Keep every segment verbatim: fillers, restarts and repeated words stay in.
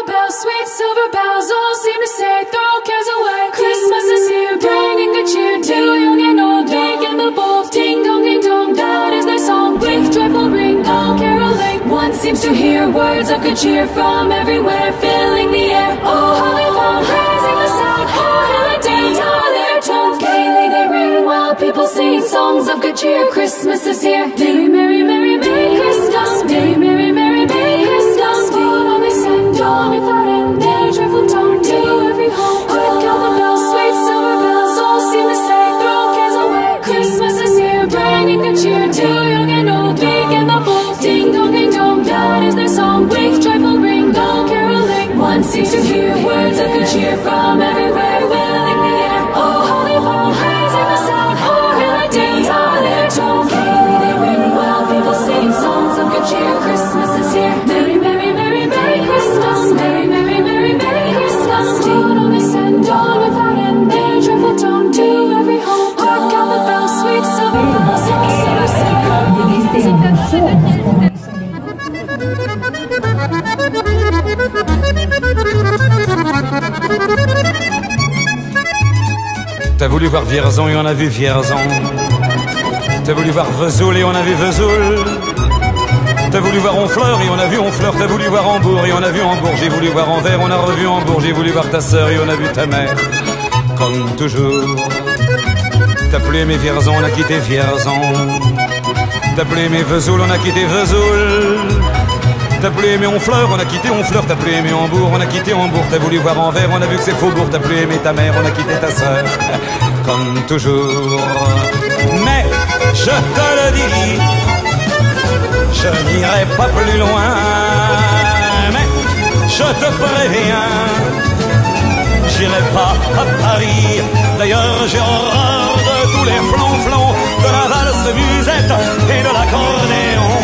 the bells, sweet silver bells, all seem to say, throw cares away. Christmas is here, bringing good cheer to young and old, big and the bold. Ding dong, ding dong, that is their song. With joyful ring, all caroling. One seems to hear words of good cheer from everywhere, filling the air. Oh, holly long, raising the sound. Oh, hill and dale, tell their tones. Gaily they ring while people sing songs of good cheer. Christmas is here. Merry, merry, merry, merry Christmas Day. Merry, merry, merry Christmas Day. On they send on without end, their joyful tone to every home. Quick all the bells, sweet silver bells, all seem to say, throw cares away. Christmas is here, bringing good cheer to young and old, big and the bold. Ding dong, ding dong, that is their song. With joyful ring, all caroling. One seems to hear words of good cheer from everywhere, filling the air. Oh, holy long, raising the sound. Oh, hill and dale, tell their tones. Gaily they ring while people sing songs of good cheer. Christmas is here. Merry, merry, merry, merry Christmas. Merry, merry, merry, merry Christmas. Ding on they send on without end, their joyful tone to every home. Dark out the bells, sweet silver bells, all silver T'as voulu voir Vierzon et on a vu Vierzon. T'as voulu voir Vesoul et on a vu Vesoul. T'as voulu voir Honfleur et on a vu Honfleur. T'as voulu voir Hambourg et on a vu Hambourg. J'ai voulu voir Anvers, on a revu Hambourg. J'ai voulu voir ta sœur et on a vu ta mère. Comme toujours. T'as plus aimé Vierzon, on a quitté Vierzon. T'as plus aimé Vesoul, on a quitté Vesoul. T'as plus aimé Honfleur, on a quitté Honfleur. T'as plus aimé Hambourg, on a quitté Hambourg. T'as voulu voir Anvers, on a vu que c'est Faubourg. T'as plus aimé ta mère, on a quitté ta sœur. Comme toujours. Mais je te le dis, je n'irai pas plus loin. Mais je te préviens, j'irai pas à Paris. D'ailleurs j'ai horreur de tous les flonflons, de la valse musette et de l'accordéon.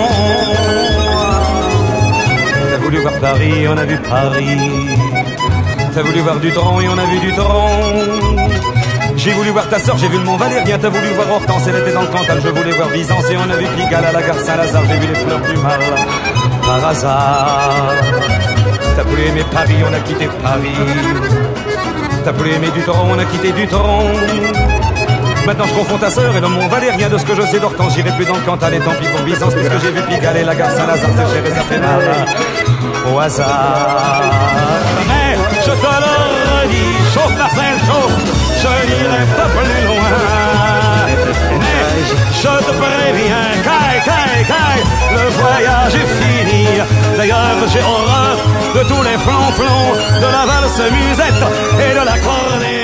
T'as voulu voir Paris, on a vu Paris. T'as voulu voir Dutron et on a vu Dutron. J'ai voulu voir ta sœur, j'ai vu le Mont Valérien. T'as voulu voir Hortense, elle était dans le Cantal. Je voulais voir Byzance et on a vu Pigalle à la gare Saint-Lazare. J'ai vu les fleurs du mal par hasard. T'as plus aimé Paris, on a quitté Paris. T'as plus aimé Dutron, on a quitté Dutron. Maintenant je confonds ta sœur et le Mont Valérien. De ce que je sais d'Hortense, j'irai plus dans le Cantal. Et tant pis pour Byzance, puisque j'ai vu Pigalle et la gare Saint-Lazare. C'est cher et ça fait mal au hasard. Mais je te le redis, chauffe Marcel, chauffe, je n'irai pas plus loin. Mais je te préviens, caille, caille, caille, le voyage est fini. D'ailleurs j'ai horreur de tous les flonflons, de la valse musette et de l'accordéon.